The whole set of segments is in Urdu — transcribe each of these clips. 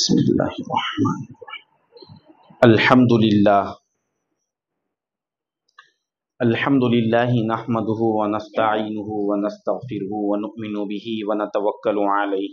بسم اللہ الرحمن الحمد للہ نحمده ونستعینه ونستغفره ونؤمن به ونتوکل علیہ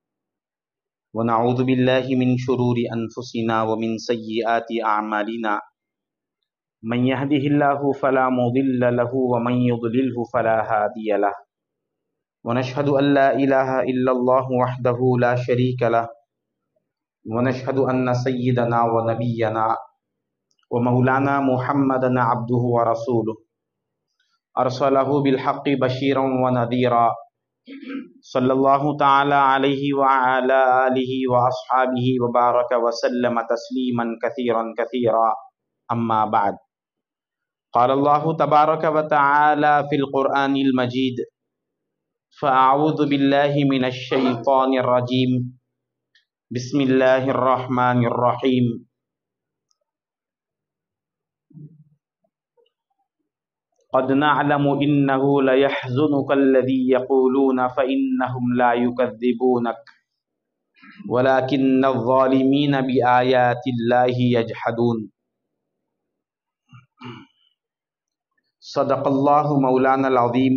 ونعوذ باللہ من شرور انفسنا ومن سیئات اعمالنا من يهده الله فلا مضل له ومن يضلله فلا هادي له ونشهد ان لا اله الا الله وحده لا شريك له ونشهد أن سيدنا ونبينا ومولانا محمدا عبده ورسوله أرسله بالحق بشيرا ونذيرا صلى الله تعالى عليه وعلى آله وأصحابه وبارك وسلم تسليما كثيرا كثيرا أما بعد قال الله تبارك وتعالى في القرآن المجيد فأعوذ بالله من الشيطان الرجيم بسم اللہ الرحمن الرحیم قد نعلم انه ليحزنك الذي يقولون فانهم لا يكذبونك ولكن الظالمين بآيات الله يجحدون صدق الله مولانا العظيم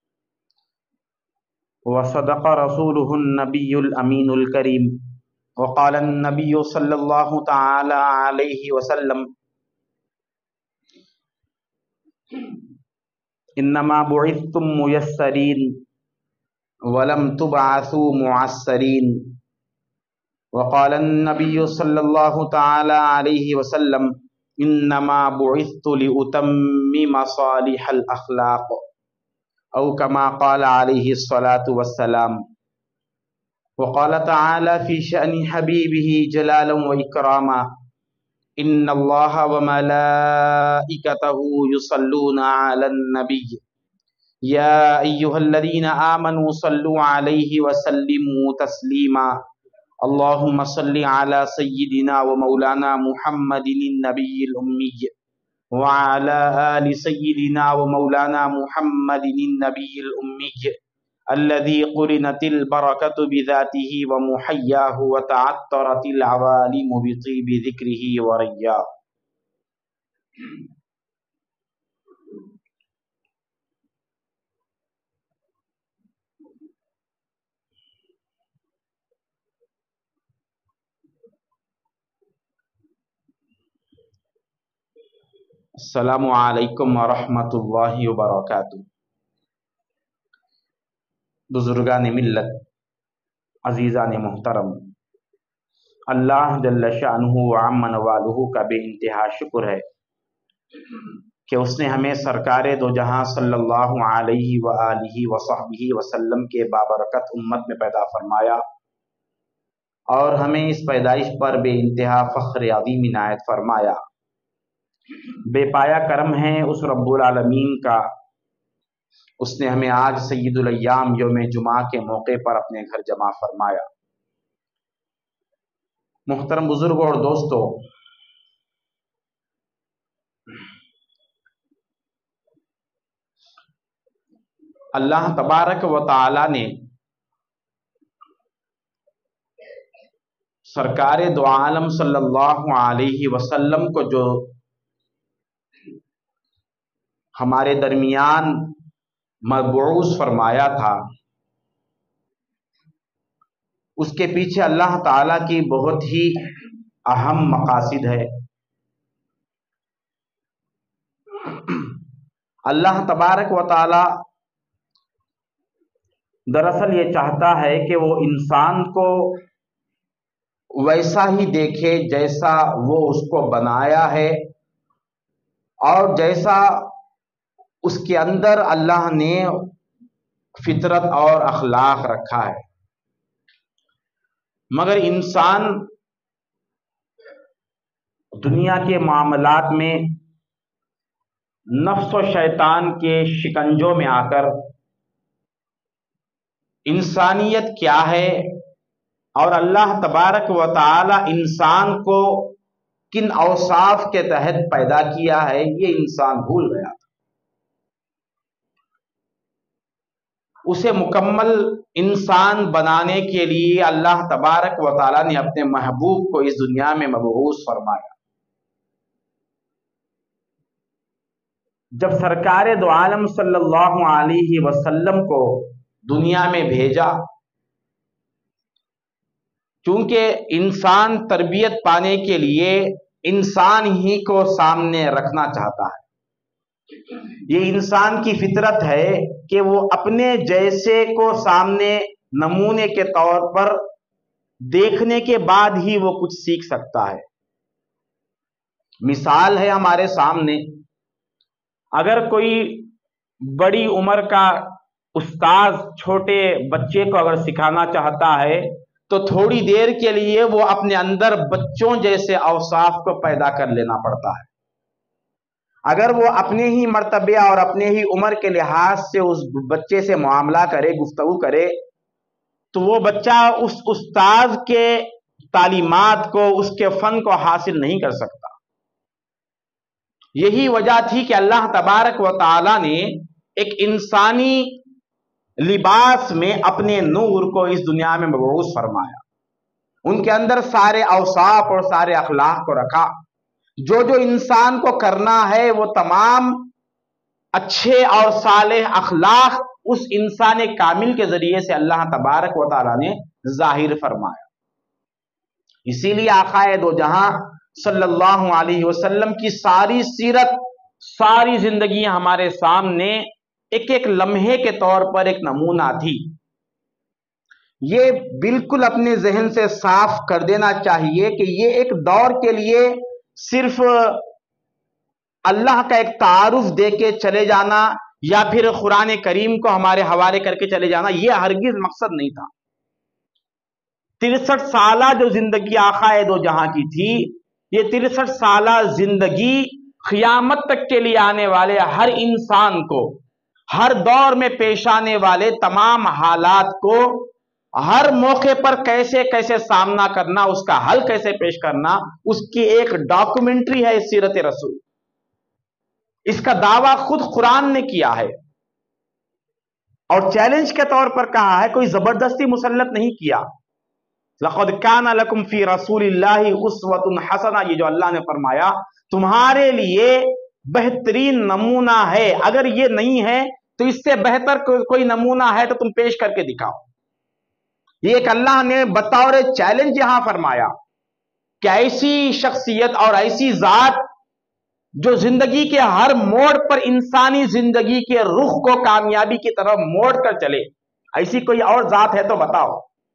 وصدق رسوله النبي الأمين الكريم وقال النبي صلی اللہ تعالی علیہ وسلم انما بعثتم میسرین ولم تبعثوا معسرین وقال النبي صلی اللہ تعالی علیہ وسلم انما بعثت لأتمم صالح الاخلاق او كما قال علیہ الصلاة والسلام وقال تعالى في شأن حبيبه جلالا وإكراما إن الله وملائكته يصلون على النبي يا أيها الذين آمنوا صلوا عليه وسلموا تسليما اللهم صل على سيدنا ومولانا محمد النبي الأمي وعلى آل سيدنا ومولانا محمد النبي الأمي الذي قرنت البركة بذاته ومحياه وتعطرت العوالم بطيب ذكره ورياه السلام علیکم ورحمۃ اللہ وبرکاتہ۔ بزرگان ملت، عزیزان محترم، اللہ جل شانہ وعم نوالہ کا بے انتہا شکر ہے کہ اس نے ہمیں سرکار دو جہاں صلی اللہ علیہ وآلہ وصحبہ وسلم کے بابرکت امت میں پیدا فرمایا اور ہمیں اس پیدائش پر بے انتہا فخر عظیم عنایت فرمایا۔ بے پایا کرم ہے اس رب العالمین کا، اس نے ہمیں آج سید الایام یوم جمعہ کے موقع پر اپنے گھر جمع فرمایا۔ محترم بزرگوں اور دوستو، اللہ تبارک و تعالی نے سرکار دو عالم صلی اللہ علیہ وسلم کو جو ہمارے درمیان مبعوث فرمایا تھا، اس کے پیچھے اللہ تعالیٰ کی بہت ہی اہم مقاصد ہے۔ اللہ تبارک و تعالیٰ دراصل یہ چاہتا ہے کہ وہ انسان کو ویسا ہی دیکھے جیسا وہ اس کو بنایا ہے اور جیسا اس کے اندر اللہ نے فطرت اور اخلاق رکھا ہے۔ مگر انسان دنیا کے معاملات میں نفس و شیطان کے شکنجوں میں آ کر انسانیت کیا ہے اور اللہ تبارک و تعالی انسان کو کن اوصاف کے تحت پیدا کیا ہے، یہ انسان بھول گیا۔ اسے مکمل انسان بنانے کے لیے اللہ تبارک و تعالیٰ نے اپنے محبوب کو اس دنیا میں مبعوث فرمایا۔ جب سرکار دو عالم صلی اللہ علیہ وسلم کو دنیا میں بھیجا، چونکہ انسان تربیت پانے کے لیے انسان ہی کو سامنے رکھنا چاہتا ہے، یہ انسان کی فطرت ہے کہ وہ اپنے جیسے کو سامنے نمونے کے طور پر دیکھنے کے بعد ہی وہ کچھ سیکھ سکتا ہے۔ مثال ہے ہمارے سامنے، اگر کوئی بڑی عمر کا استاذ چھوٹے بچے کو اگر سکھانا چاہتا ہے تو تھوڑی دیر کے لیے وہ اپنے اندر بچوں جیسے اوصاف کو پیدا کر لینا پڑتا ہے۔ اگر وہ اپنے ہی مرتبے اور اپنے ہی عمر کے لحاظ سے اس بچے سے معاملہ کرے، گفتگو کرے، تو وہ بچہ اس استاذ کے تعلیمات کو، اس کے فن کو حاصل نہیں کر سکتا۔ یہی وجہ تھی کہ اللہ تبارک و تعالی نے ایک انسانی لباس میں اپنے نور کو اس دنیا میں مبعوث فرمایا، ان کے اندر سارے اوصاف اور سارے اخلاق کو رکھا۔ جو انسان کو کرنا ہے وہ تمام اچھے اور صالح اخلاق اس انسان کامل کے ذریعے سے اللہ تبارک و تعالی نے ظاہر فرمایا۔ اسی لیے آقا دو جہاں صلی اللہ علیہ وسلم کی ساری سیرت، ساری زندگی ہمارے سامنے ایک ایک لمحے کے طور پر ایک نمونہ تھی۔ یہ بالکل اپنے ذہن سے صاف کر دینا چاہیے کہ یہ ایک دور کے لیے صرف اللہ کا ایک تعارف دے کے چلے جانا یا پھر قرآن کریم کو ہمارے حوالے کر کے چلے جانا، یہ ہرگز مقصد نہیں تھا۔ 63 سالہ جو زندگی آقا دو جہاں کی تھی، یہ 63 سالہ زندگی قیامت تک کے لیے آنے والے ہر انسان کو، ہر دور میں پیش آنے والے تمام حالات کو ہر موقع پر کیسے کیسے سامنا کرنا، اس کا حل کیسے پیش کرنا، اس کی ایک ڈاکومنٹری ہے سیرت رسول۔ اس کا دعویٰ خود قرآن نے کیا ہے اور چیلنج کے طور پر کہا ہے، کوئی زبردستی مسلط نہیں کیا۔ لَقَدْ كَانَ لَكُمْ فِي رَسُولِ اللَّهِ أُسْوَةٌ حَسَنَةٌ، یہ جو اللہ نے فرمایا تمہارے لیے بہترین نمونہ ہے، اگر یہ نہیں ہے تو اس سے بہتر کوئی نمونہ ہے تو تم پیش کر کے دکھاؤ۔ یہ ایک اللہ نے بطور چیلنج یہاں فرمایا کہ ایسی شخصیت اور ایسی ذات جو زندگی کے ہر موڑ پر انسانی زندگی کے رخ کو کامیابی کی طرف موڑ کر چلے، ایسی کوئی اور ذات ہے تو بتاؤ۔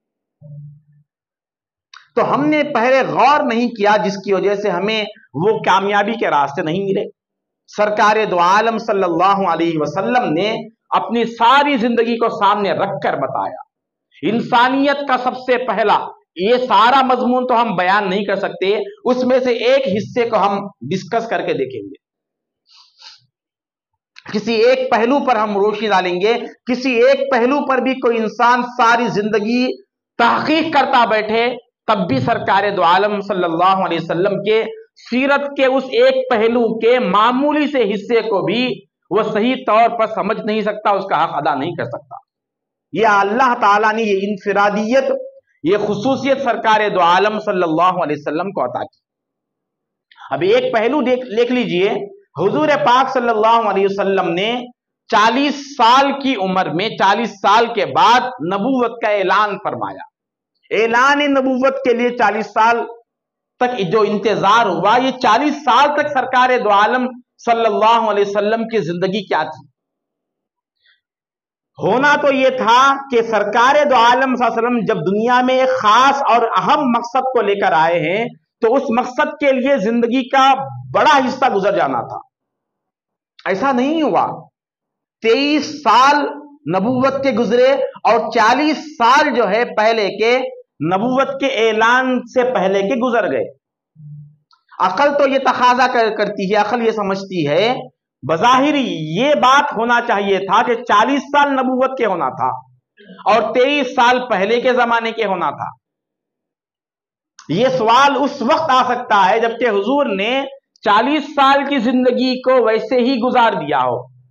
تو ہم نے پہلے غور نہیں کیا، جس کی وجہ سے ہمیں وہ کامیابی کے راستے نہیں ملے۔ سرکار دو عالم صلی اللہ علیہ وسلم نے اپنی ساری زندگی کو سامنے رکھ کر بتایا۔ انسانیت کا سب سے پہلا، یہ سارا مضمون تو ہم بیان نہیں کر سکتے، اس میں سے ایک حصے کو ہم ڈسکس کر کے دیکھیں گے، کسی ایک پہلو پر ہم روشنی ڈالیں گے۔ کسی ایک پہلو پر بھی کوئی انسان ساری زندگی تحقیق کرتا بیٹھے تب بھی سرکار دو عالم صلی اللہ علیہ وسلم کے سیرت کے اس ایک پہلو کے معمولی سے حصے کو بھی وہ صحیح طور پر سمجھ نہیں سکتا، اس کا حق ادا نہیں کر سکتا۔ یہ اللہ تعالیٰ نے یہ انفرادیت، یہ خصوصیت سرکار دو عالم صلی اللہ علیہ وسلم کو عطا کی۔ اب ایک پہلو دیکھ لیجئے، حضور پاک صلی اللہ علیہ وسلم نے 40 سال کی عمر میں، 40 سال کے بعد نبوت کا اعلان فرمایا۔ اعلان نبوت کے لیے 40 سال تک جو انتظار ہوا، یہ 40 سال تک سرکار دو عالم صلی اللہ علیہ وسلم کی زندگی کیا تھی؟ ہونا تو یہ تھا کہ سرکار دو عالم صلی اللہ علیہ وسلم جب دنیا میں ایک خاص اور اہم مقصد کو لے کر آئے ہیں تو اس مقصد کے لیے زندگی کا بڑا حصہ گزر جانا تھا۔ ایسا نہیں ہوا۔ 23 سال نبوت کے گزرے اور 40 سال جو ہے پہلے کے نبوت کے اعلان سے پہلے کے گزر گئے۔ عقل تو یہ تقاضا کرتی ہے، عقل یہ سمجھتی ہے، بظاہر یہ بات ہونا چاہیے تھا کہ 40 سال نبوت کے ہونا تھا اور 23 سال پہلے کے زمانے کے ہونا تھا۔ یہ سوال اس وقت آ سکتا ہے جبکہ حضور نے 40 سال کی زندگی کو ویسے ہی گزار دیا ہو،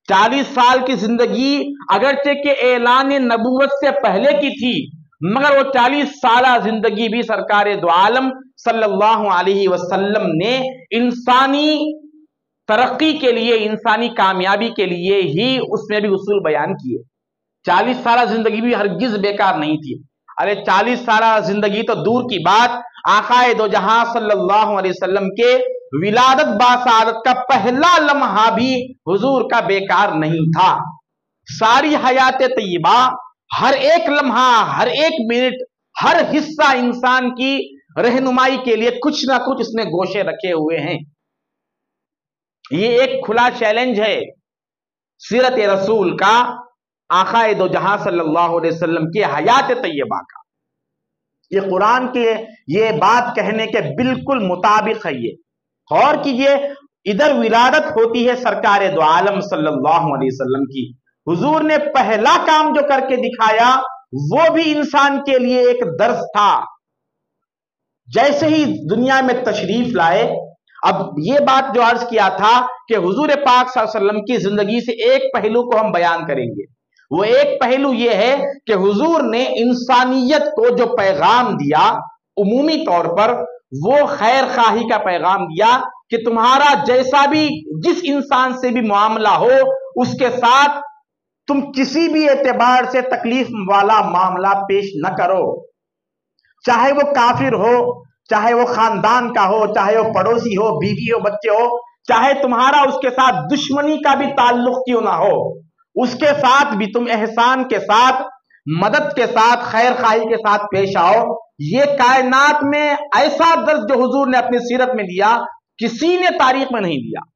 40 साल की जिंदगी अगरचे के ऐलान नबूवत से पहले की थी, मगर वो 40 साल जिंदगी भी सरकार दो आलम सल्लल्लाहु अलैहि वसल्लम ने इंसानी तरक्की के लिए, इंसानी कामयाबी के लिए ही उसमें भी उसूल बयान किए। 40 साल जिंदगी भी हरगिज बेकार नहीं थी। अरे 40 साल जिंदगी तो दूर की बात, आकाए दो जहां सल्लल्लाहु अलैहि वसल्लम के विलादत बासादत का पहला लम्हा भी हुजूर का बेकार नहीं था। सारी हयात तय्यबा, हर एक लम्हा, हर एक मिनट, हर हिस्सा इंसान की रहनुमाई के लिए कुछ ना कुछ इसमें गोशे रखे हुए हैं। ये एक खुला चैलेंज है सीरत रसूल का, आकाए दो जहां सल्लल्लाहु अलैहि वसल्लम की हयात तय्यबा का। ये कुरान के ये बात कहने के बिल्कुल मुताबिक है। ये गौर कीजिए, इधर विलादत होती है सरकार दो आलम सल्लल्लाहु अलैहि वसल्लम की। हुजूर ने पहला काम जो करके दिखाया वो भी इंसान के लिए एक दर्स था। जैसे ही दुनिया में तशरीफ लाए, अब ये बात जो अर्ज किया था कि हुजूर पाक सल्लल्लाहु अलैहि वसल्लम की जिंदगी से एक पहलू को हम बयान करेंगे। वो एक पहलू ये है कि हुजूर ने इंसानियत को जो पैगाम दिया उमूमी तौर पर, वो खैर खाही का पैगाम दिया कि तुम्हारा जैसा भी, जिस इंसान से भी मामला हो, उसके साथ तुम किसी भी एतबार से तकलीफ वाला मामला पेश न करो। चाहे वो काफिर हो, चाहे वो खानदान का हो, चाहे वो पड़ोसी हो, बीवी हो, बच्चे हो, चाहे तुम्हारा उसके साथ दुश्मनी का भी ताल्लुक क्यों ना हो, उसके साथ भी तुम एहसान के साथ, मदद के साथ, खैर खाही के साथ पेश आओ। ये कायनात में ऐसा दर्ज जो हुजूर ने अपनी सीरत में दिया, किसी ने तारीख में नहीं दिया।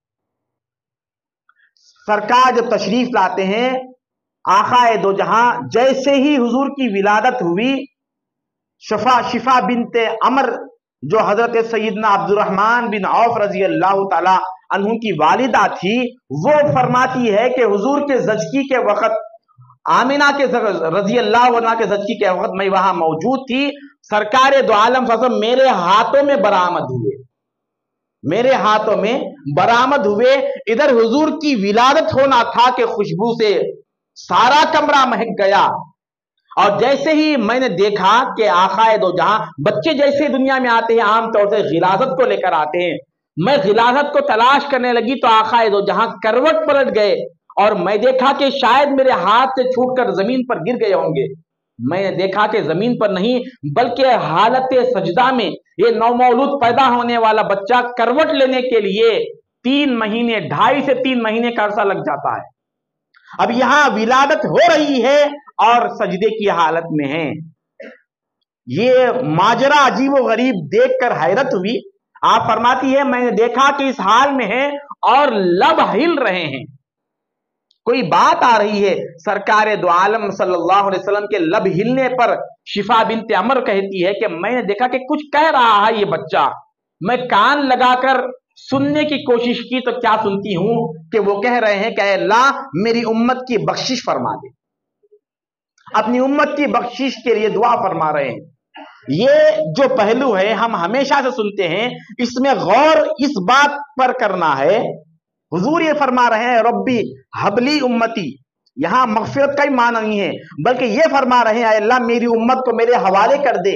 सरकार जब तशरीफ लाते हैं, आकाए दो जहां, जैसे ही हुजूर की विलादत हुई, शिफा बिनते अमर जो हजरत सैयदना अब्दुर्रहमान बिन औफ रजी अल्लाह ताला अन्हु की वालिदा थी, वो फरमाती है कि हुजूर के ज़चकी के वक्त, आमिना के रजी अल्लाह अन्हा के ज़चकी के वक्त मैं वहां मौजूद थी। सरकार दो आलम मेरे हाथों में बरामद हुए, मेरे हाथों में बरामद हुए। इधर हुजूर की विलादत होना था कि खुशबू से सारा कमरा महक गया। और जैसे ही मैंने देखा कि आकाए दो जहां, बच्चे जैसे दुनिया में आते हैं आमतौर से गिलाजत को लेकर आते हैं, मैं गिलाजत को तलाश करने लगी तो आकाए दो जहां करवट पलट गए और मैं देखा कि शायद मेरे हाथ से छूटकर जमीन पर गिर गए होंगे। मैंने देखा कि जमीन पर नहीं बल्कि हालत सजदा में ये नौमौलूद पैदा होने वाला बच्चा करवट लेने के लिए 3 महीने, 2.5 से 3 महीने का अरसा लग जाता है। अब यहां विलादत हो रही है और सजदे की हालत में है। ये माजरा अजीब व गरीब देखकर हैरत हुई। आप फरमाती है मैंने देखा कि इस हाल में है और लब हिल रहे हैं। कोई बात आ रही है, सरकार दो आलम सल्लल्लाहु अलैहि वसल्लम के लब हिलने पर शिफा बिनते अमर कहती है कि मैंने देखा कि कुछ कह रहा है ये बच्चा। मैं कान लगाकर सुनने की कोशिश की तो क्या सुनती हूं कि वो कह रहे हैं कि अल्लाह मेरी उम्मत की बख्शिश फरमा दे, अपनी उम्मत की बख्शिश के लिए दुआ फरमा रहे हैं। ये जो पहलू है हम हमेशा से सुनते हैं, इसमें गौर इस बात पर करना है। हुजूर ये फरमा रहे हैं रब्बी हबली उम्मती, यहां मगफिरत का ही माना नहीं है बल्कि ये फरमा रहे हैं अल्लाह मेरी उम्मत को मेरे हवाले कर दे,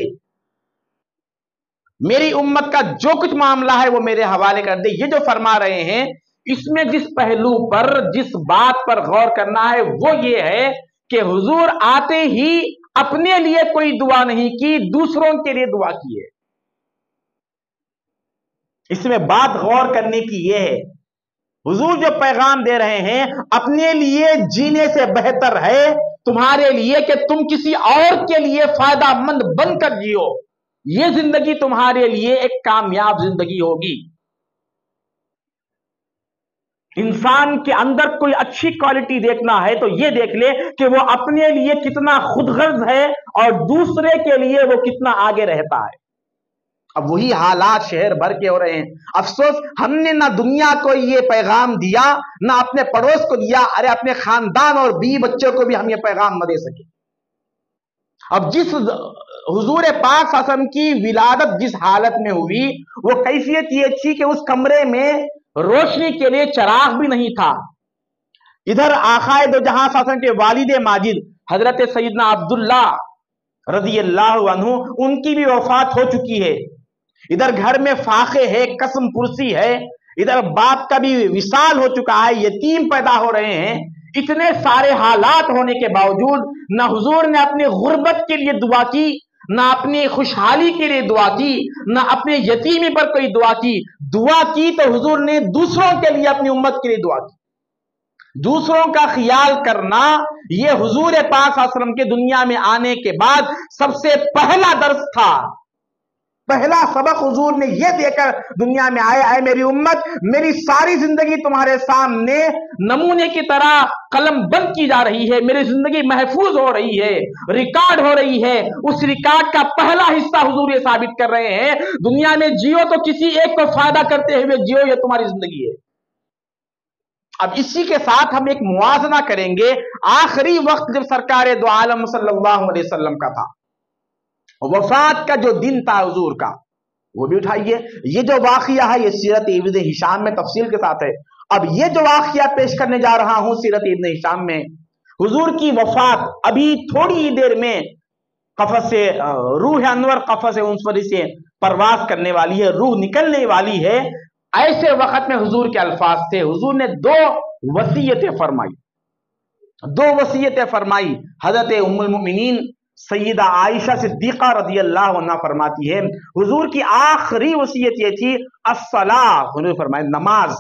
मेरी उम्मत का जो कुछ मामला है वो मेरे हवाले कर दे। ये जो फरमा रहे हैं, इसमें जिस पहलू पर, जिस बात पर गौर करना है वो ये है कि हुजूर आते ही अपने लिए कोई दुआ नहीं की, दूसरों के लिए दुआ की है। इसमें बात गौर करने की यह है, हुजूर जो पैगाम दे रहे हैं अपने लिए जीने से बेहतर है तुम्हारे लिए कि तुम किसी और के लिए फायदा मंद बनकर जियो। ये जिंदगी तुम्हारे लिए एक कामयाब जिंदगी होगी। इंसान के अंदर कोई अच्छी क्वालिटी देखना है तो ये देख ले कि वो अपने लिए कितना खुदगर्ज है और दूसरे के लिए वो कितना आगे रहता है। अब वही हालात शहर भर के हो रहे हैं। अफसोस हमने ना दुनिया को ये पैगाम दिया, ना अपने पड़ोस को दिया, अरे अपने खानदान और बीवी बच्चों को भी हम ये पैगाम न दे सके। अब जिस हुजूर पाक सल्लल्लाहु की विलादत जिस हालत में हुई, वो कैफियत ये थी कि उस कमरे में रोशनी के लिए चराग भी नहीं था। ادھر آقائے دو جہاں صلی اللہ علیہ وسلم کے والد ماجد حضرت سیدنا عبداللہ رضی اللہ عنہ، ان کی بھی وفات ہو چکی ہے. ادھر گھر میں فاقے ہے، قسم پرسی ہے، ادھر باپ کا بھی وصال ہو چکا ہے، یتیم پیدا ہو رہے ہیں. اتنے سارے حالات ہونے کے باوجود نہ حضور نے اپنی غربت کے لیے دعا کی، نہ اپنی خوشحالی کے لیے دعا کی، نہ اپنے یتیمی پر کوئی دعا کی. دعا کی تو حضور نے دوسروں کے لیے، اپنی امت کے لیے دعا کی. دوسروں کا خیال کرنا یہ حضور پاک صلی اللہ علیہ وسلم کے دنیا میں آنے کے بعد سب سے پہلا درس تھا. پہلا سبق حضور نے یہ دے کر دنیا میں آئے، اے میری امت، میری ساری زندگی تمہارے سامنے نمونے کی طرح قلم بند کی جا رہی ہے، میری زندگی محفوظ ہو رہی ہے، ریکارڈ ہو رہی ہے. اس ریکارڈ کا پہلا حصہ حضور یہ ثابت کر رہے ہیں، دنیا میں جیو تو کسی ایک کو فائدہ کرتے ہوئے جیو، یہ تمہاری زندگی ہے. اب اسی کے ساتھ ہم ایک موازنہ کریں گے. آخری وقت جب سرکار دو عالم صلی اللہ علیہ وسلم کا تھا، وفات کا جو دن تھا حضور کا، وہ بھی اٹھائیے. یہ جو واقعہ ہے یہ سیرت ابن ہشام میں تفصیل کے ساتھ ہے. اب یہ جو واقعہ پیش کرنے جا رہا ہوں سیرت ابن ہشام میں، حضور کی وفات ابھی تھوڑی ہی دیر میں قفس سے روح انور قفس انصوری سے پرواز کرنے والی ہے، روح نکلنے والی ہے. ایسے وقت میں حضور کے الفاظ تھے. حضور نے دو وصیتیں فرمائی، دو وصیتیں فرمائی. حضرت ام المؤمنین سیدہ عائشہ صدیقہ رضی اللہ عنہ فرماتی ہے، حضور کی آخری وصیت یہ تھی، الصلاۃ، حضور نے فرمایا نماز،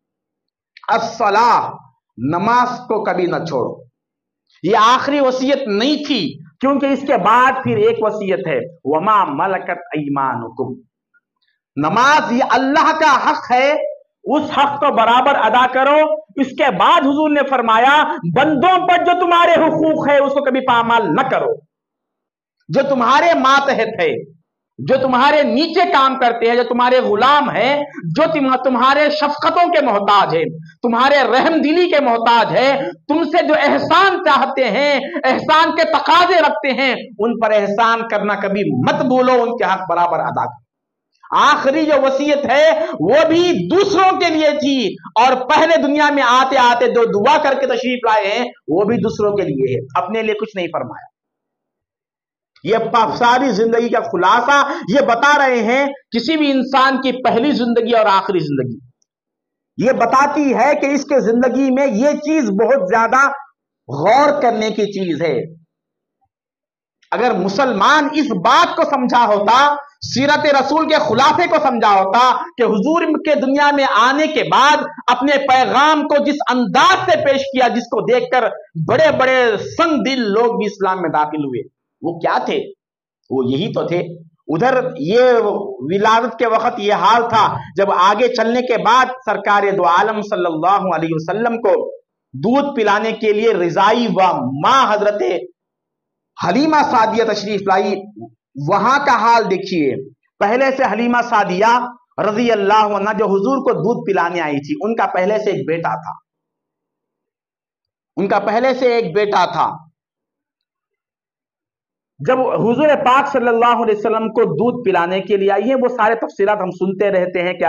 الصلاۃ، نماز کو کبھی نہ چھوڑو. یہ آخری وصیت نہیں تھی، کیونکہ اس کے بعد پھر ایک وصیت ہے، وما ملکت ایمانکم. نماز یہ اللہ کا حق ہے، اس حق کو برابر ادا کرو. اس کے بعد حضور نے فرمایا بندوں پر جو تمہارے حقوق ہے اس کو کبھی پامال نہ کرو. جو تمہارے ماتحت ہے، جو تمہارے نیچے کام کرتے ہیں، جو تمہارے غلام ہیں، جو تمہارے شفقتوں کے محتاج ہے، تمہارے رحم دلی کے محتاج ہے، تم سے جو احسان چاہتے ہیں، احسان کے تقاضے رکھتے ہیں، ان پر احسان کرنا کبھی مت بھولو، ان کے حق برابر ادا کرو. آخری جو وصیت ہے وہ بھی دوسروں کے لیے تھی، اور پہلے دنیا میں آتے آتے جو دعا کر کے تشریف لائے ہیں وہ بھی دوسروں کے لیے ہے، اپنے لیے کچھ نہیں فرمایا. یہ ساری زندگی کا خلاصہ یہ بتا رہے ہیں. کسی بھی انسان کی پہلی زندگی اور آخری زندگی یہ بتاتی ہے کہ اس کے زندگی میں یہ چیز بہت زیادہ غور کرنے کی چیز ہے. اگر مسلمان اس بات کو سمجھا ہوتا، سیرت رسول کے خلاصے کو سمجھا ہوتا کہ حضور کے دنیا میں آنے کے بعد اپنے پیغام کو جس انداز سے پیش کیا، جس کو دیکھ کر بڑے بڑے سنگ دل لوگ بھی اسلام میں داخل ہوئے، وہ کیا تھے؟ وہ یہی تو تھے. ادھر یہ ولادت کے وقت یہ حال تھا، جب آگے چلنے کے بعد سرکار دو عالم صلی اللہ علیہ وسلم کو دودھ پلانے کے لیے رضائی و ماں حضرت حلیمہ سعدیہ تشریف لائی. وہاں کا حال دیکھیے. پہلے سے حلیمہ سعدیہ رضی اللہ عنہ جو حضور کو دودھ پلانے آئی تھی، ان کا پہلے سے ایک بیٹا تھا، ان کا پہلے سے ایک بیٹا تھا. جب حضور پاک صلی اللہ علیہ وسلم کو دودھ پلانے کے لیے آئی ہے، وہ سارے تفصیلات ہم سنتے رہتے ہیں کہ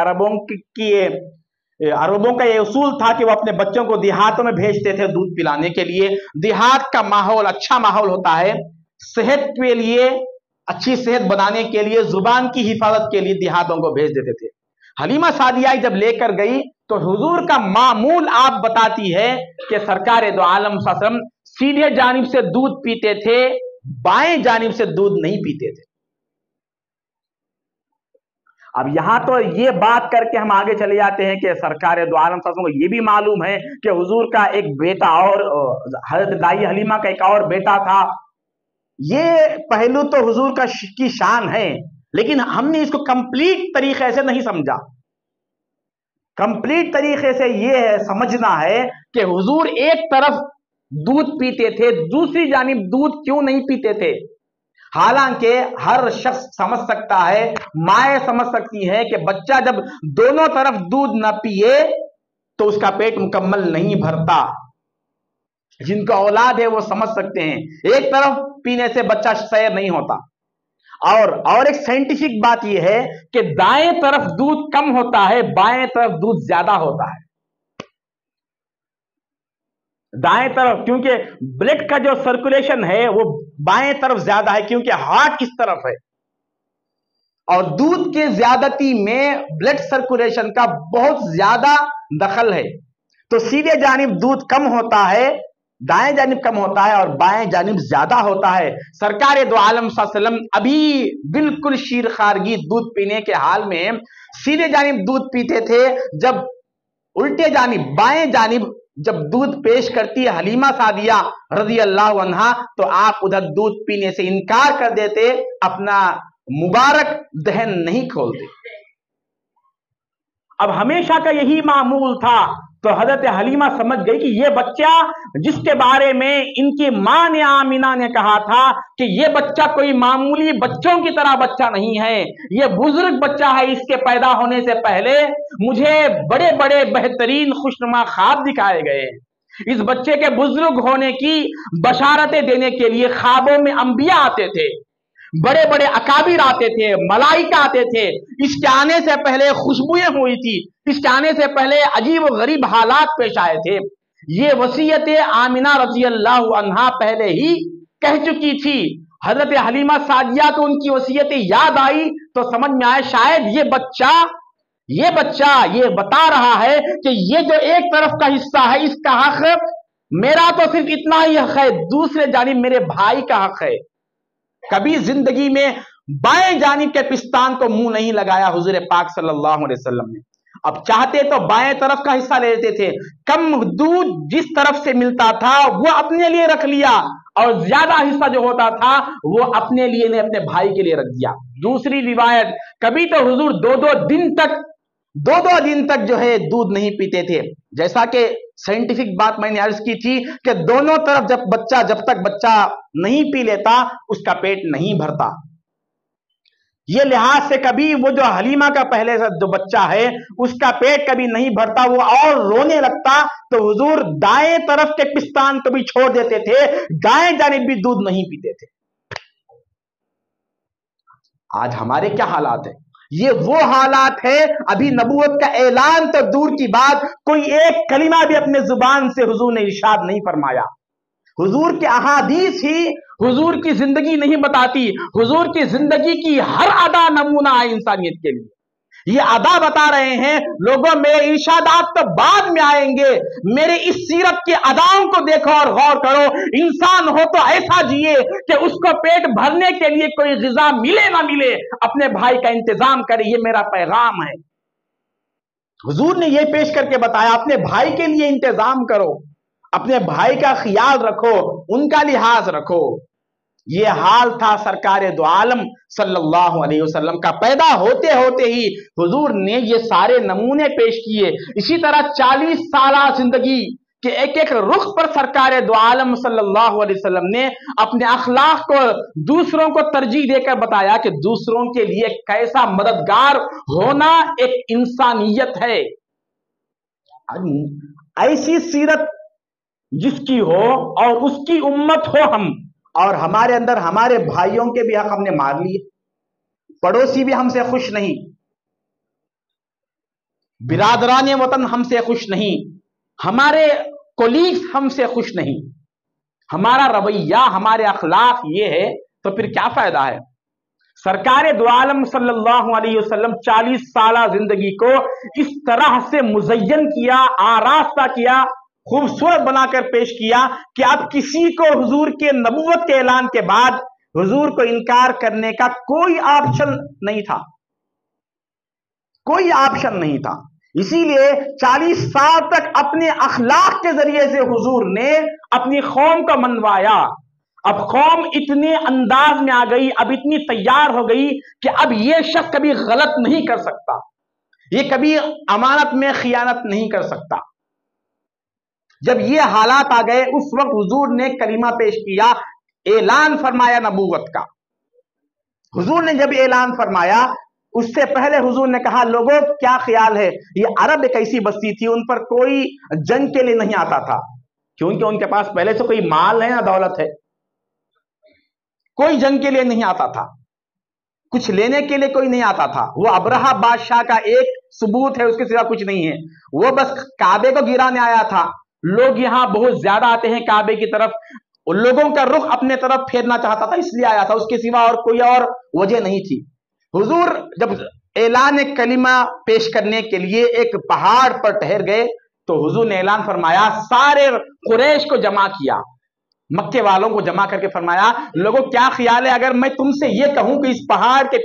عربوں کا یہ اصول تھا کہ وہ اپنے بچوں کو دیہاتوں میں بھیجتے تھے دودھ پلانے کے لیے. دیہات کا ماحول اچھا ماحول ہوتا ہے، صحت کے لیے، اچھی صحت بنانے کے لیے، زبان کی حفاظت کے لیے دیہاتوں کو بھیج دیتے تھے. حلیمہ سعدیہ جب لے کر گئی تو حضور کا معمول آپ بتاتی ہے کہ سرکار دو عالم صلی اللہ علیہ وسلم سیدھے جانب سے دودھ پیتے تھے، بائیں جانب سے دودھ نہیں پیتے تھے. اب یہاں تو یہ بات کر کے ہم آگے چلے جاتے ہیں کہ سرکار دو عالم صلی اللہ علیہ وسلم کو یہ بھی معلوم ہے کہ حضور کا ایک بیٹا اور حضرت دائی حلیمہ کا ایک اور بیٹا تھا. یہ پہلو تو حضور کی شان ہے، لیکن ہم نے اس کو کمپلیٹ طریقے سے نہیں سمجھا. کمپلیٹ طریقے سے یہ سمجھنا ہے کہ حضور ایک طرف دودھ پیتے تھے، دوسری جانب دودھ کیوں نہیں پیتے تھے. حالانکہ ہر شخص سمجھ سکتا ہے، مائیں سمجھ سکتی ہے کہ بچہ جب دونوں طرف دودھ نہ پیے تو اس کا پیٹ مکمل نہیں بھرتا. جن کا اولاد ہے وہ سمجھ سکتے ہیں، ایک طرف پینے سے بچہ سیر نہیں ہوتا. اور ایک سائنٹیفک بات یہ ہے کہ دائیں طرف دودھ کم ہوتا ہے، بائیں طرف دودھ زیادہ ہوتا ہے. دائیں طرف، کیونکہ بلڈ کا جو سرکولیشن ہے وہ بائیں طرف زیادہ ہے، کیونکہ ہارٹ اس طرف ہے، اور دودھ کے زیادتی میں بلڈ سرکولیشن کا بہت زیادہ دخل ہے، تو سیدھے جانب دودھ کم ہوتا ہے، دائیں جانب کم ہوتا ہے، اور بائیں جانب زیادہ ہوتا ہے۔ سرکار دو عالم صلی اللہ علیہ وسلم ابھی بالکل شیر خارگی دودھ پینے کے حال میں سیدھے جانب دودھ پیتے تھے، جب الٹے جانب بائیں جانب جب دودھ پیش کرتی ہے حلیمہ سعدیہ رضی اللہ عنہا، تو آپ ادھر دودھ پینے سے انکار کر دیتے، اپنا مبارک دہن نہیں کھولتے۔ اب ہمیشہ کا یہی معمول تھا، تو حضرت حلیمہ سمجھ گئی کہ یہ بچہ جس کے بارے میں ان کی ماں نے آمینہ نے کہا تھا کہ یہ بچہ کوئی معمولی بچوں کی طرح بچہ نہیں ہے، یہ بزرگ بچہ ہے، اس کے پیدا ہونے سے پہلے مجھے بڑے بڑے بہترین خوشنما خواب دکھائے گئے، اس بچے کے بزرگ ہونے کی بشارتیں دینے کے لیے خوابوں میں انبیاء آتے تھے، بڑے بڑے اکابر آتے تھے، ملائکہ آتے تھے، اس کے آنے سے پہلے خوشبوئیں ہوئی تھی، اس کے آنے سے پہلے عجیب و غریب حالات پیش آئے تھے۔ یہ وصیت آمینہ رضی اللہ عنہا پہلے ہی کہہ چکی تھی۔ حضرت حلیمہ سعدیہ کو ان کی وصیت یاد آئی تو سمجھ میں آئے شاید یہ بچہ یہ بتا رہا ہے کہ یہ جو ایک طرف کا حصہ ہے اس کا حق میرا تو صرف اتنا ہی حق ہے، دوسرے جانب میرے بھائی کا حق ہے۔ کبھی زندگی میں بائیں جانب کے پستان کو منہ نہیں لگایا حضور پاک صلی اللہ علیہ وسلم نے، اب چاہتے تو بائیں طرف کا حصہ لے لیتے تھے، کم دودھ جس طرف سے ملتا تھا وہ اپنے لیے رکھ لیا، اور زیادہ حصہ جو ہوتا تھا وہ اپنے لیے نہیں اپنے بھائی کے لیے رکھ دیا۔ دوسری روایت، کبھی تو حضور دو دو دن تک جو ہے دودھ نہیں پیتے تھے، جیسا کہ سائنٹیفک بات میں نے عرض کی تھی کہ دونوں طرف جب تک بچہ نہیں پی لیتا اس کا پیٹ نہیں بھرتا، یہ لحاظ سے کبھی وہ جو حلیمہ کا پہلے سے جو بچہ ہے اس کا پیٹ کبھی نہیں بھرتا، وہ اور رونے لگتا تو حضور دائیں طرف کے پستان کو بھی چھوڑ دیتے تھے، دائیں جانب بھی دودھ نہیں پیتے تھے۔ آج ہمارے کیا حالات ہیں؟ یہ وہ حالات ہے، ابھی نبوت کا اعلان تو دور کی بات، کوئی ایک کلمہ بھی اپنے زبان سے حضور نے ارشاد نہیں فرمایا۔ حضور کے احادیث ہی حضور کی زندگی نہیں بتاتی، حضور کی زندگی کی ہر ادا نمونہ ہے انسانیت کے لیے، یہ ادا بتا رہے ہیں لوگوں، میرے ارشادات تو بعد میں آئیں گے، میرے اس سیرت کے اداؤں کو دیکھو اور غور کرو، انسان ہو تو ایسا جیے کہ اس کو پیٹ بھرنے کے لیے کوئی غذا ملے نہ ملے اپنے بھائی کا انتظام کرے، یہ میرا پیغام ہے۔ حضور نے یہ پیش کر کے بتایا اپنے بھائی کے لیے انتظام کرو، اپنے بھائی کا خیال رکھو، ان کا لحاظ رکھو۔ یہ حال تھا سرکار دو عالم صلی اللہ علیہ وسلم کا، پیدا ہوتے ہوتے ہی حضور نے یہ سارے نمونے پیش کیے۔ اسی طرح 40 سالہ زندگی کے ایک ایک رخ پر سرکار دو عالم صلی اللہ علیہ وسلم نے اپنے اخلاق کو دوسروں کو ترجیح دے کر بتایا کہ دوسروں کے لیے کیسا مددگار ہونا ایک انسانیت ہے۔ ایسی سیرت جس کی ہو اور اس کی امت ہو ہم، اور ہمارے اندر ہمارے بھائیوں کے بھی حق ہم نے مار لیے، پڑوسی بھی ہم سے خوش نہیں، برادران وطن ہم سے خوش نہیں، ہمارے کولیگز ہم سے خوش نہیں، ہمارا رویہ ہمارے اخلاق یہ ہے تو پھر کیا فائدہ ہے؟ سرکار دو عالم صلی اللہ علیہ وسلم 40 سالہ زندگی کو اس طرح سے مزین کیا، آراستہ کیا، خوبصورت بنا کر پیش کیا کہ اب کسی کو حضور کے نبوت کے اعلان کے بعد حضور کو انکار کرنے کا کوئی آپشن نہیں تھا، کوئی آپشن نہیں تھا۔ اسی لیے 40 سال تک اپنے اخلاق کے ذریعے سے حضور نے اپنی قوم کو منوایا۔ اب قوم اتنے انداز میں آ گئی، اب اتنی تیار ہو گئی کہ اب یہ شخص کبھی غلط نہیں کر سکتا، یہ کبھی امانت میں خیانت نہیں کر سکتا۔ جب یہ حالات آ گئے اس وقت حضور نے کلمہ پیش کیا، اعلان فرمایا نبوت کا۔ حضور نے جب اعلان فرمایا اس سے پہلے حضور نے کہا لوگوں کیا خیال ہے، یہ عرب ایک ایسی بستی تھی ان پر کوئی جنگ کے لیے نہیں آتا تھا، کیونکہ ان کے پاس پہلے سے کوئی مال ہے نہ دولت ہے، کوئی جنگ کے لیے نہیں آتا تھا، کچھ لینے کے لیے کوئی نہیں آتا تھا، وہ ابرہہ بادشاہ کا ایک ثبوت ہے، اس کے سوا کچھ نہیں ہے، وہ بس کعبے کو گرانے آیا تھا، لوگ یہاں بہت زیادہ آتے ہیں کعبے کی طرف، ان لوگوں کا رخ اپنے طرف پھیرنا چاہتا تھا، اس لیے آیا تھا، اس کے سوا اور کوئی اور وجہ نہیں تھی۔ حضور جب اعلان کلمہ پیش کرنے کے لیے ایک پہاڑ پر ٹھہر گئے تو حضور نے اعلان فرمایا، سارے قریش کو جمع کیا، مکے والوں کو جمع کر کے فرمایا، لوگوں کیا خیال ہے اگر میں تم سے یہ کہوں کہ اس پہاڑ کے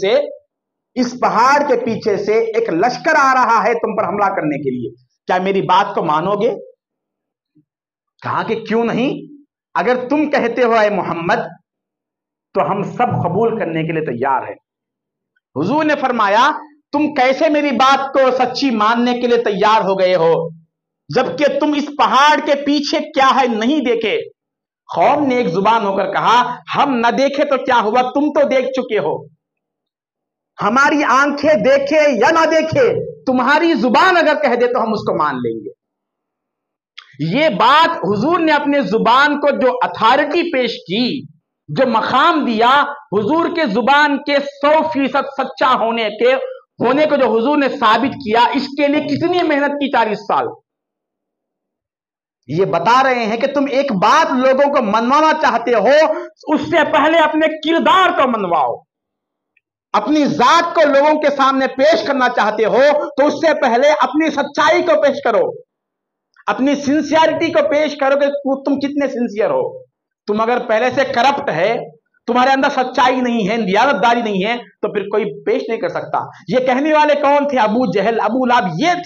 پیچھے سے ایک لشکر آ رہا ہے تم پر حملہ کرنے کے لیے، کیا میری بات کو مانو گے؟ کہا کہ کیوں نہیں، اگر تم کہتے ہو اے محمد تو ہم سب قبول کرنے کے لیے تیار ہیں۔ حضور نے فرمایا، تم کیسے میری بات کو سچی ماننے کے لیے تیار ہو گئے ہو جبکہ تم اس پہاڑ کے پیچھے کیا ہے نہیں دیکھے؟ قوم نے ایک زبان ہو کر کہا، ہم نہ دیکھے تو کیا ہوا، تم تو دیکھ چکے ہو، ہماری آنکھیں دیکھے یا نہ دیکھے، تمہاری زبان اگر کہہ دے تو ہم اس کو مان لیں گے۔ یہ بات حضور نے اپنے زبان کو جو اتھارٹی پیش کی، جو مقام دیا، حضور کے زبان کے 100% سچا ہونے کو جو حضور نے ثابت کیا، اس کے لیے کتنی محنت کی 40 سال۔ یہ بتا رہے ہیں کہ تم ایک بات لوگوں کو منوانا چاہتے ہو، اس سے پہلے اپنے کردار کو منواؤ، اپنی ذات کو لوگوں کے سامنے پیش کرنا چاہتے ہو تو اس سے پہلے اپنی سچائی کو پیش کرو، اپنی سنسیئرٹی کو پیش کرو کہ تم کتنے سنسیئر ہو۔ تم اگر پہلے سے کرپٹ ہے، تمہارے اندر سچائی نہیں ہے، دیانت داری نہیں ہے، تو پھر کوئی پیش نہیں کر سکتا۔ یہ کہنے والے کون تھے؟ ابو جہل، ابو لہب،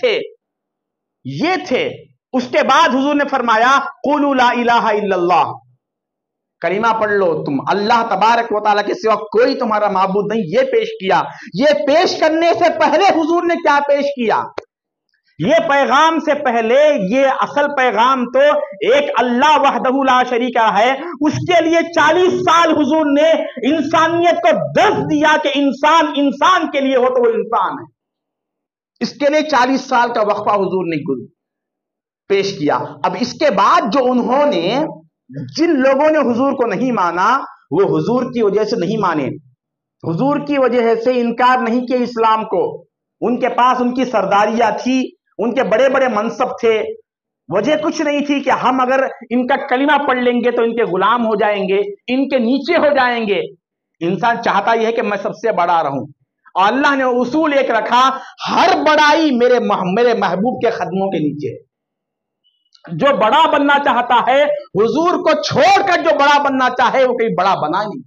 یہ تھے۔ اس کے بعد حضور نے فرمایا، قولوا لا الہ الا اللہ، کلمہ پڑھ لو، تم اللہ تبارک و تعالیٰ کے سوا کوئی تمہارا معبود نہیں۔ یہ پیش کیا۔ یہ پیش کرنے سے پہلے حضور نے کیا پیش کیا؟ یہ پیغام سے پہلے، یہ اصل پیغام تو ایک اللہ وحدہ لا شریک ہے، اس کے لیے 40 سال حضور نے انسانیت کو درس دیا کہ انسان کے لیے ہو تو وہ انسان ہے۔ اس کے لیے 40 سال کا وقفہ حضور نے پیش کیا۔ اب اس کے بعد جن لوگوں نے حضور کو نہیں مانا، وہ حضور کی وجہ سے نہیں مانے، حضور کی وجہ سے انکار نہیں کیا اسلام کو۔ ان کے پاس ان کی سرداریاں تھی، ان کے بڑے بڑے منصب تھے، وجہ کچھ نہیں تھی کہ ہم اگر ان کا کلمہ پڑھ لیں گے تو ان کے غلام ہو جائیں گے، ان کے نیچے ہو جائیں گے۔ انسان چاہتا یہ ہے کہ میں سب سے بڑا رہوں، اور اللہ نے اصول ایک رکھا، ہر بڑائی میرے محبوب کے قدموں کے نیچے ہے۔ جو بڑا بننا چاہتا ہے، حضور کو چھوڑ کر جو بڑا بننا چاہے وہ کہیں بڑا بنا نہیں۔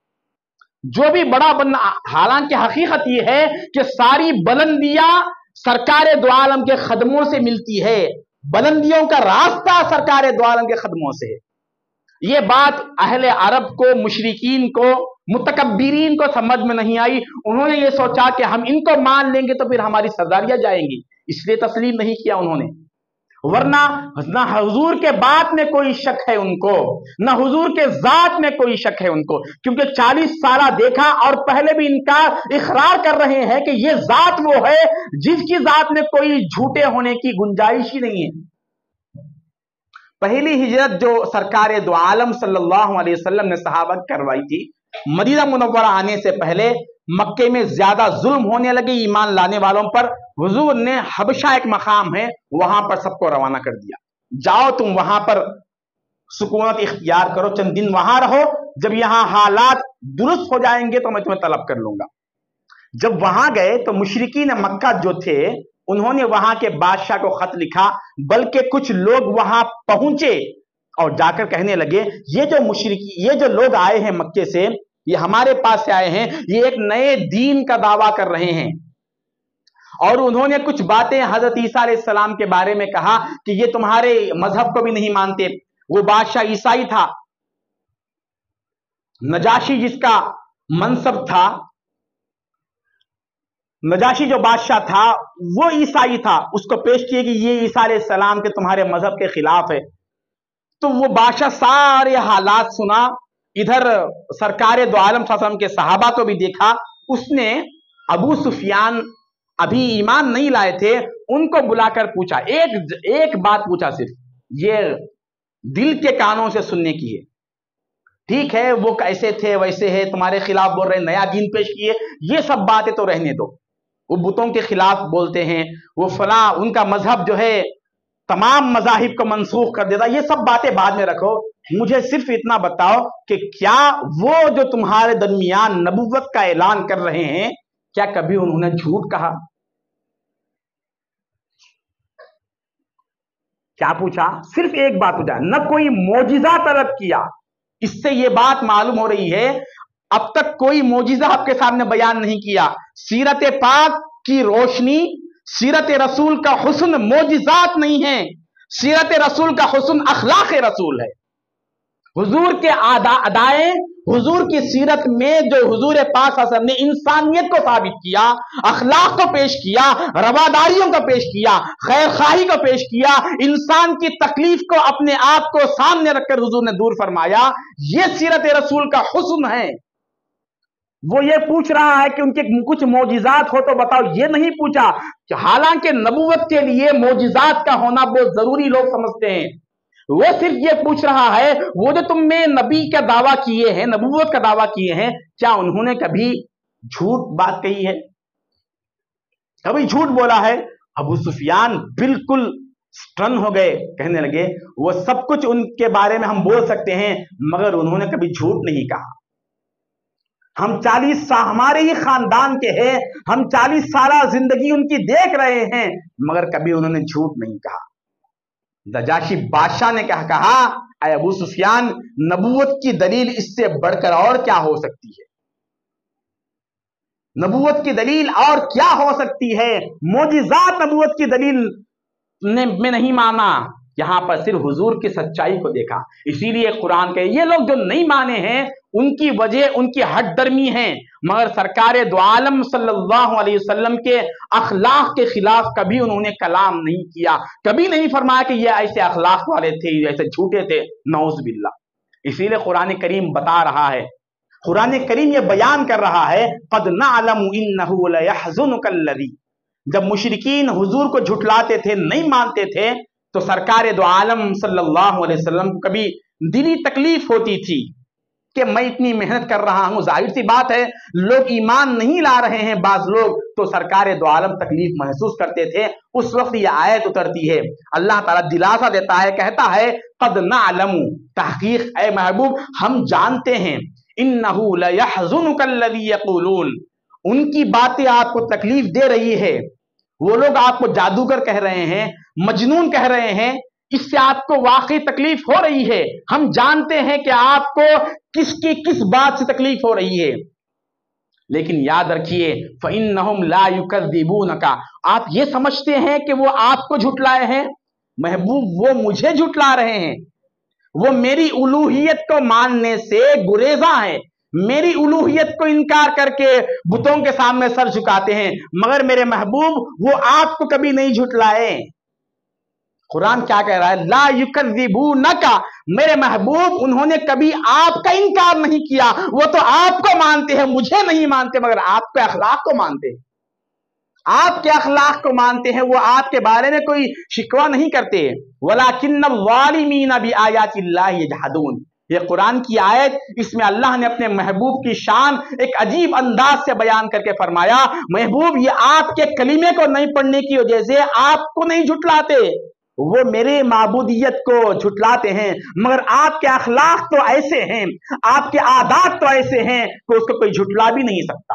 جو بھی بڑا بننا، حالانکہ حقیقت یہ ہے کہ ساری بلندیاں سرکار دو عالم کے قدموں سے ملتی ہے، بلندیوں کا راستہ سرکار دو عالم کے قدموں سے ہے۔ یہ بات اہل عرب کو، مشرکین کو، متکبرین کو سمجھ میں نہیں آئی۔ انہوں نے یہ سوچا کہ ہم ان کو مان لیں گے تو پھر ہماری سرداریاں جائیں گی، اس لیے تسلیم نہیں کیا انہوں نے۔ ورنہ نہ حضور کے بات میں کوئی شک ہے ان کو، نہ حضور کے ذات میں کوئی شک ہے ان کو، کیونکہ 40 سالہ دیکھا اور پہلے بھی ان کا اقرار کر رہے ہیں کہ یہ ذات وہ ہے جس کی ذات میں کوئی جھوٹے ہونے کی گنجائش ہی نہیں ہے۔ پہلی ہجرت جو سرکار دو عالم صلی اللہ علیہ وسلم نے صحابہ کروائی تھی، مدینہ منورہ آنے سے پہلے مکے میں زیادہ ظلم ہونے لگے ایمان لانے والوں پر۔ حضور نے حبشہ ایک مقام ہے، وہاں پر سب کو روانہ کر دیا، جاؤ تم وہاں پر سکونت اختیار کرو، چند دن وہاں رہو، جب یہاں حالات درست ہو جائیں گے تو میں تمہیں طلب کر لوں گا۔ جب وہاں گئے تو مشرکین مکہ جو تھے، انہوں نے وہاں کے بادشاہ کو خط لکھا، بلکہ کچھ لوگ وہاں پہنچے اور جا کر کہنے لگے، یہ جو لوگ آئے ہیں مکے سے، یہ ہمارے پاس سے آئے ہیں، یہ ایک نئے دین کا دعویٰ کر رہے ہیں، اور انہوں نے کچھ باتیں حضرت عیسیٰ علیہ السلام کے بارے میں کہا کہ یہ تمہارے مذہب کو بھی نہیں مانتے۔ وہ بادشاہ عیسائی تھا، نجاشی جس کا منصب تھا، نجاشی جو بادشاہ تھا وہ عیسائی تھا، اس کو پیش کیے کہ یہ عیسیٰ علیہ السلام کے تمہارے مذہب کے خلاف ہے۔ تو وہ بادشاہ سارے حالات سنا، ادھر سرکار دو عالم صلی اللہ علیہ وسلم کے صحابہ کو بھی دیکھا۔ اس نے ابو سفیان ابھی ایمان نہیں لائے تھے، ان کو بلا کر پوچھا، ایک بات پوچھا، صرف یہ دل کے کانوں سے سننے کی ہے، ٹھیک ہے وہ کیسے تھے ویسے ہے، تمہارے خلاف بول رہے ہیں، نیا دین پیش کیے، یہ سب باتیں تو رہنے دو، وہ بتوں کے خلاف بولتے ہیں، وہ فلاں ان کا مذہب جو ہے तमाम मजाहिब को मनसूख कर देता। ये सब बातें बाद में रखो, मुझे सिर्फ इतना बताओ कि क्या वो जो तुम्हारे दरमियान नबुव्वत का ऐलान कर रहे हैं, क्या कभी उन्होंने झूठ कहा? क्या पूछा? सिर्फ एक बात पूछा, न कोई मोजिजा तलब किया। इससे ये बात मालूम हो रही है अब तक कोई मोजिजा आपके सामने बयान नहीं किया। सीरत पाक की रोशनी, सीरत रसूल का हुस्न मोजिजात नहीं है, सीरत रसूल का हुस्न अखलाक रसूल है। हुजूर के अदाए, हुजूर की सीरत में जो हुजूर पाक सल्लल्लाहु अलैहि वसल्लम ने इंसानियत को साबित किया, अखलाक को पेश किया, रवादारियों को पेश किया, खैर खाही को पेश किया, इंसान की तकलीफ को अपने आप को सामने रखकर हुजूर ने दूर फरमाया, ये सीरत रसूल का हुस्न है। वो ये पूछ रहा है कि उनके कुछ मोजिजात हो तो बताओ, ये नहीं पूछा। हालांकि नबुव्वत के लिए मोजिजात का होना बहुत जरूरी लोग समझते हैं। वो सिर्फ ये पूछ रहा है, वो जो तुमने नबी का दावा किए हैं, नबुव्वत का दावा किए हैं, क्या उन्होंने कभी झूठ बात कही है, कभी झूठ बोला है? अबू सुफियान बिल्कुल स्टन हो गए, कहने लगे वो सब कुछ उनके बारे में हम बोल सकते हैं, मगर उन्होंने कभी झूठ नहीं कहा। हम 40 साल हमारे ही खानदान के हैं, हम 40 साल जिंदगी उनकी देख रहे हैं, मगर कभी उन्होंने झूठ नहीं कहा। नजाशी बादशाह ने कहा, अय अबू सुफियान, नबूवत की दलील इससे बढ़कर और क्या हो सकती है? नबूवत की दलील और क्या हो सकती है? मोजिजात नबूवत की दलील में नहीं माना, यहां पर सिर्फ हुजूर की सच्चाई को देखा। इसीलिए कुरान के ये लोग जो नहीं माने हैं, उनकी वजह उनकी हट दर्मी है, मगर सरकार दो आलम सल्लल्लाहु अलैहि वसल्लम के अखलाक के खिलाफ कभी उन्होंने कलाम नहीं किया, कभी नहीं फरमाया कि ये ऐसे अखलाक वाले थे, ऐसे झूठे थे, नऊज़ बिल्लाह। इसीलिए कुरान करीम बता रहा है, कुरान करीम ये बयान कर रहा है, क़द नअलमु इन्नहु लयहज़ुनुकल्लज़ी, जब मुशरिकीन हुजूर को झुठलाते थे, नहीं मानते थे, तो सरकार दो आलम सल्लल्लाहु अलैहि वसल्लम को कभी दिली तकलीफ होती थी कि मैं इतनी मेहनत कर रहा हूं, जाहिर सी बात है लोग ईमान नहीं ला रहे हैं, बाज लोग, तो सरकार दो आलम तकलीफ महसूस करते थे। उस वक्त ये आयत उतरती है, अल्लाह ताला दिलासा देता है, कहता है क़द नअलमु, तहकीक ऐ महबूब हम जानते हैं, इन्नहु लयहज़ुनुकल्लज़ी यक़ूलून, उनकी बातें आपको तकलीफ दे रही है, वो लोग आपको जादूगर कह रहे हैं, मजनून कह रहे हैं, इससे आपको वाकई तकलीफ हो रही है। हम जानते हैं कि आपको किसकी किस बात से तकलीफ हो रही है, लेकिन याद रखिए फ़इन्नहुम ला युकज़्ज़िबूनका, आप ये समझते हैं कि वो आपको झुटलाए हैं? महबूब वो मुझे झुटला रहे हैं, वो मेरी उलूहियत को मानने से गुरेजा है, मेरी उलूहियत को इनकार करके बुतों के सामने सर झुकाते हैं, मगर मेरे महबूब वो आपको कभी नहीं झुटलाए। कुरान क्या कह रहा है? ला युकज़्ज़िबूनका, मेरे महबूब उन्होंने कभी आपका इनकार नहीं किया, वो तो आपको मानते हैं, मुझे नहीं मानते, मगर आपके अखलाक को मानते हैं, आपके अखलाक को मानते हैं, वो आपके बारे में कोई शिकवा नहीं करते। वलाकिन्न ज़ालिमीन बिआयातिल्लाहि यजहदून, ये कुरान की आयत, इसमें अल्लाह ने अपने महबूब की शान एक अजीब अंदाज से बयान करके फरमाया, महबूब ये आपके कलीमे को नहीं पढ़ने की वजह से आपको नहीं झुटलाते, वो मेरे माबूदियत को झुटलाते हैं, मगर आपके अखलाक तो ऐसे हैं, आपके आदात तो ऐसे हैं कि उसको कोई झुटला भी नहीं सकता।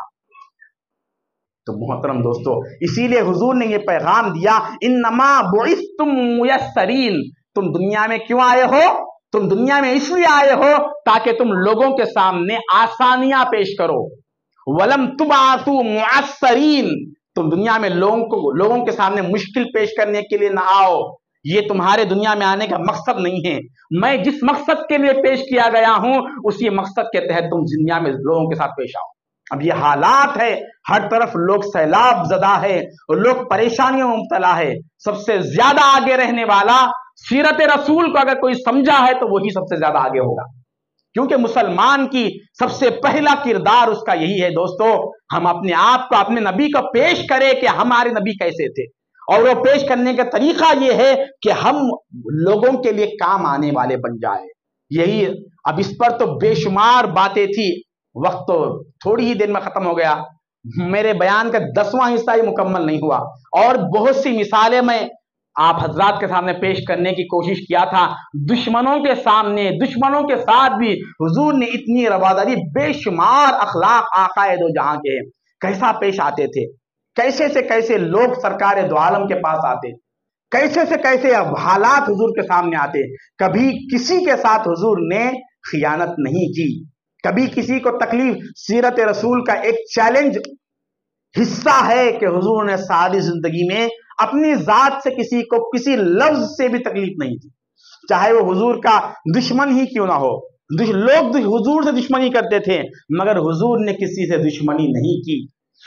तो मोहतरम दोस्तों, इसीलिए हुजूर ने ये पैगाम दिया, इन्नमा बुइस्तुम मुयस्सरीन, तुम दुनिया में क्यों आए हो? तुम दुनिया में इसलिए आए हो ताकि तुम लोगों के सामने आसानियां पेश करो। वलम तुबातु मुअस्सरीन, तुम दुनिया में लोगों के सामने मुश्किल पेश करने के लिए ना आओ, ये तुम्हारे दुनिया में आने का मकसद नहीं है। मैं जिस मकसद के लिए पेश किया गया हूं, उसी मकसद के तहत तुम दुनिया में लोगों के साथ पेश आओ। अब ये हालात है, हर तरफ लोग सैलाब ज़दा है और लोग परेशानियों में मुब्तला है। सबसे ज्यादा आगे रहने वाला सीरत रसूल को अगर कोई समझा है तो वही सबसे ज्यादा आगे होगा, क्योंकि मुसलमान की सबसे पहला किरदार उसका यही है दोस्तों, हम अपने आप को, अपने नबी को पेश करें कि हमारे नबी कैसे थे, और वो पेश करने का तरीका ये है कि हम लोगों के लिए काम आने वाले बन जाए। यही, अब इस पर तो बेशुमार बातें थी, वक्त तो थोड़ी ही देर में खत्म हो गया, मेरे बयान का 10वां हिस्सा ही मुकम्मल नहीं हुआ, और बहुत सी मिसालें मैं آپ حضرات کے سامنے پیش کرنے کی کوشش کیا تھا. دشمنوں کے سامنے، دشمنوں کے ساتھ بھی حضور نے اتنی رواداری، بے شمار اخلاق آقائے دو جہاں کے کیسا پیش آتے تھے. کیسے سے کیسے لوگ سرکار دو عالم کے پاس آتے، کیسے سے کیسے حالات حضور کے سامنے آتے. کبھی کسی کے ساتھ حضور نے خیانت نہیں کی، کبھی کسی کو تکلیف. سیرت رسول کا ایک چیلنج حصہ ہے کہ حضور نے ساری زندگی میں اپنی ذات سے کسی کو کسی لفظ سے بھی تکلیف نہیں دی، چاہے وہ حضور کا دشمن ہی کیوں نہ ہو. لوگ حضور سے دشمنی کرتے تھے مگر حضور نے کسی سے دشمنی نہیں کی.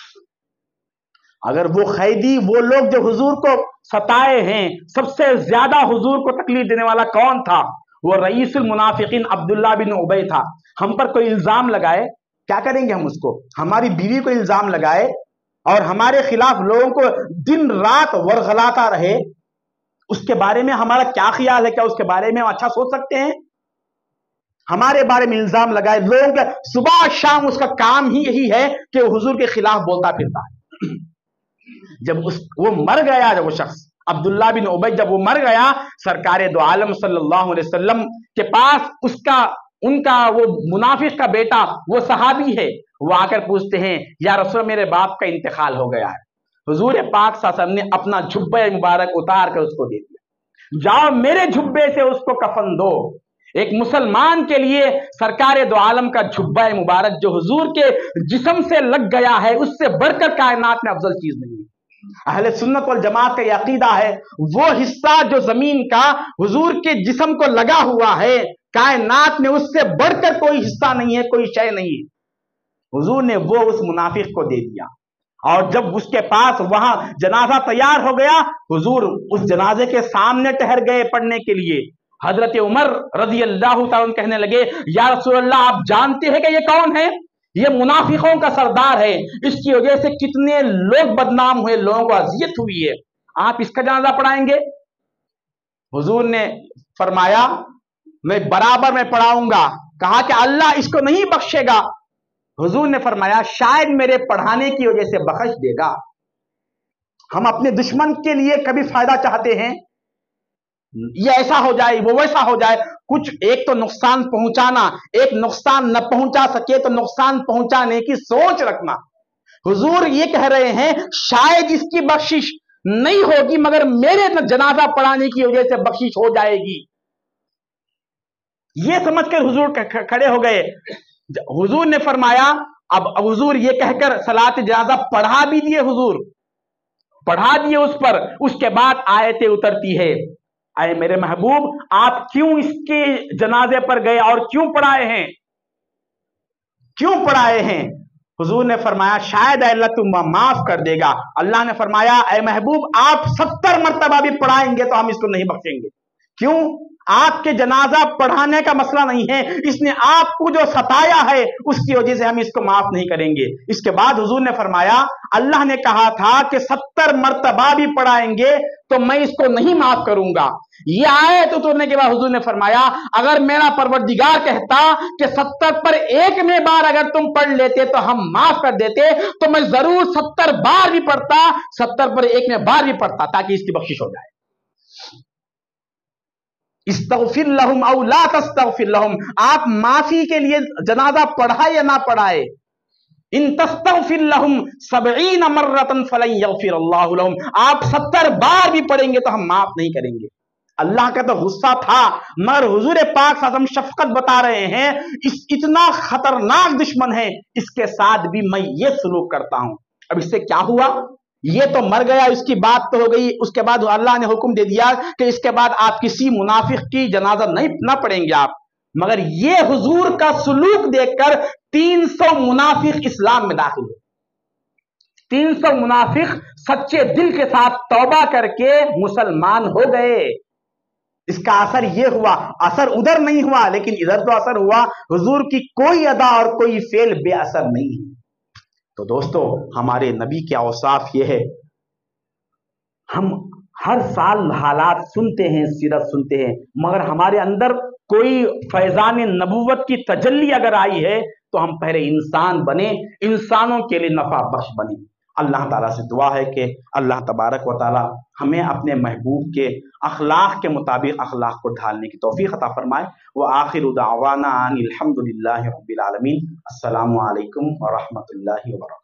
اگر وہ قیدی، وہ لوگ جو حضور کو ستائے ہیں، سب سے زیادہ حضور کو تکلیف دینے والا کون تھا؟ وہ رئیس المنافقین عبداللہ بن ابی تھا. ہم پر کوئی الزام لگائے، کیا کریں گے ہم اس کو؟ ہماری بیوی کو الزام لگائے اور ہمارے خلاف لوگوں کو دن رات ورغلاتا رہے، اس کے بارے میں ہمارا کیا خیال ہے؟ کیا اس کے بارے میں ہم اچھا سوچ سکتے ہیں؟ ہمارے بارے میں الزام لگائے، لوگوں کے صبح شام اس کا کام ہی یہی ہے کہ وہ حضور کے خلاف بولتا پھرتا ہے. جب وہ مر گیا، جب وہ شخص عبداللہ بن ابی جب وہ مر گیا، سرکار دو عالم صلی اللہ علیہ وسلم کے پاس ان کا وہ منافق کا بیٹا، وہ صحابی ہے، وہ آ کر پوچھتے ہیں یا رسول میرے باپ کا انتقال ہو گیا ہے. حضور پاک صلی اللہ علیہ وسلم نے اپنا جھبے مبارک اتار کر اس کو دے دیا، جاؤ میرے جھبے سے اس کو کفن دو. ایک مسلمان کے لیے سرکار دو عالم کا جھبا مبارک جو حضور کے جسم سے لگ گیا ہے، اس سے بڑھ کر کائنات میں افضل چیز نہیں ہے. اہل سنت والجماعت کا یہ عقیدہ ہے، وہ حصہ جو زمین کا حضور کے جسم کو لگا ہوا ہے، کائنات میں اس سے بڑھ کر کوئی حصہ نہیں ہے، کوئی شے نہیں ہے. حضور نے وہ اس منافق کو دے دیا. اور جب اس کے پاس وہاں جنازہ تیار ہو گیا، حضور اس جنازے کے سامنے ٹھہر گئے پڑھنے کے لیے. حضرت عمر رضی اللہ تعالیٰ کہنے لگے یا رسول اللہ، آپ جانتے ہیں کہ یہ کون ہے؟ یہ منافقوں کا سردار ہے، اس کی وجہ سے کتنے لوگ بدنام ہوئے، لوگوں کو اذیت ہوئی ہے، آپ اس کا جنازہ پڑھائیں گے؟ حضور نے فرمایا میں برابر میں پڑھاؤں گا. کہا کہ اللہ اس کو نہیں بخشے گا. حضور نے فرمایا شاید میرے پڑھانے کی وجہ سے بخش دے گا. ہم اپنے دشمن کے لیے کبھی فائدہ چاہتے ہیں، یہ ایسا ہو جائے وہ ویسا ہو جائے، کچھ ایک تو نقصان پہنچانا، ایک نقصان نہ پہنچا سکے تو نقصان پہنچانے کی سوچ رکھنا. حضور یہ کہہ رہے ہیں شاید اس کی بخشش نہیں ہوگی مگر میرے جنازہ پڑھانے کی وجہ سے بخشش ہو جائے گی. یہ سمجھ کر حضور کھڑے ہو گئے. حضور نے فرمایا، اب حضور یہ کہہ کر صلاۃ جنازہ پڑھا بھی دیے، حضور پڑھا دیے اس پر. اس کے بعد آیتیں اترتی ہے، اے میرے محبوب آپ کیوں اس کے جنازے پر گئے اور کیوں پڑھائے ہیں؟ کیوں پڑھائے ہیں؟ حضور نے فرمایا شاید اللہ تم معاف کر دے گا. اللہ نے فرمایا اے محبوب آپ 70 مرتبہ بھی پڑھائیں گے تو ہم اس کو نہیں بخشیں گے. کیوں؟ آپ کے جنازہ پڑھانے کا مسئلہ نہیں ہے، اس نے آپ کو جو ستایا ہے اس کی وجہ سے ہم اس کو معاف نہیں کریں گے. اس کے بعد حضور نے فرمایا اللہ نے کہا تھا کہ 70 مرتبہ بھی پڑھائیں گے تو میں اس کو نہیں معاف کروں گا. یہ آیت اترنے کے بعد حضور نے فرمایا اگر میرا پروردگار کہتا کہ 70 پر ایک میں بار اگر تم پڑھ لیتے تو ہم معاف کر دیتے تو میں ضرور 70 بار بھی پڑھتا، 70 پر ایک میں بار بھی پڑھتا تاکہ اس کی بخشش ہو جائے. استغفر لہم او لا تستغفر لہم، آپ معافی کے لیے جنازہ پڑھائے یا نہ پڑھائے، ان تستغفر لہم 70 مرۃ فلن یغفر اللہ لہم، آپ 70 بار بھی پڑھیں گے تو ہم معاف نہیں کریں گے. اللہ کا تو غصہ تھا مگر حضور پاک صلی اللہ علیہ وسلم شفقت بتا رہے ہیں اتنا خطرناک دشمن ہے، اس کے ساتھ بھی میں یہ سلوک کرتا ہوں. اب اس سے کیا ہوا؟ یہ تو مر گیا، اس کی بات تو ہو گئی. اس کے بعد اللہ نے حکم دے دیا کہ اس کے بعد آپ کسی منافق کی جنازہ نہ پڑھیں گے آپ. مگر یہ حضور کا سلوک دیکھ کر 300 منافق اسلام میں داخل ہوئے. 300 منافق سچے دل کے ساتھ توبہ کر کے مسلمان ہو گئے. اس کا اثر یہ ہوا، اثر ادھر نہیں ہوا لیکن ادھر تو اثر ہوا. حضور کی کوئی ادا اور کوئی فعل بے اثر نہیں ہے. تو دوستو ہمارے نبی کے اوصاف یہ ہے، ہم ہر سال حالات سنتے ہیں، سیرت سنتے ہیں، مگر ہمارے اندر کوئی فیضان نبوت کی تجلی اگر آئی ہے تو ہم پہلے انسان بنے، انسانوں کے لیے نفع بخش بنے. اللہ تعالیٰ سے دعا ہے کہ اللہ تبارک و تعالیٰ ہمیں اپنے محبوب کے اخلاق کے مطابق اخلاق کو ڈھالنے کی توفیق عطا فرمائے۔ وآخر دعوانا ان الحمد للہ رب العالمین۔ السلام علیکم ورحمۃ اللہ وبرکاتہ۔